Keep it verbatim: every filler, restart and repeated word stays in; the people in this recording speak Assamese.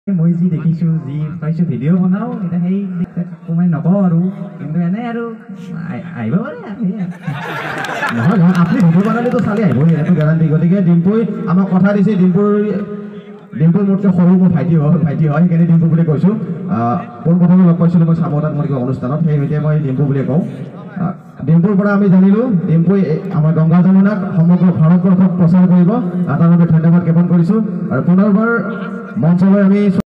মই যি দেখিছো যি পাইছো ভিডিঅ' বনাও এটা সেই কমাই নকওঁ আৰু কিন্তু এনে আৰু আহিব পাৰে নহয় নহয় আপুনি ভিডিঅ' বনালেতো চালে আহিব এইটো গেৰাণ্টি গতিকে ডিম্পুই আমাক কথা দিছে ডিম্পুৰ ডিম্পুৰ মোতকৈ সৰু মোৰ ভাইটি হয় ভাইটি হয় সেইকাৰণে ডিম্পু বুলি কৈছোঁ পোনপ্ৰথমে লগ পাইছিলোঁ মই চামতাত মোৰ কিবা অনুষ্ঠানত সেইমতে মই ডিম্পু বুলি কওঁ ডিম্পুৰ পৰা আমি জানিলোঁ ডিম্পুই আমাৰ গংগা যমুনাক সমগ্ৰ ভাৰতবৰ্ষত প্ৰচাৰ কৰিব তাৰ বাবে ধন্যবাদ জ্ঞাপন কৰিছোঁ আৰু পুনৰবাৰ মঞ্চলৈ আমি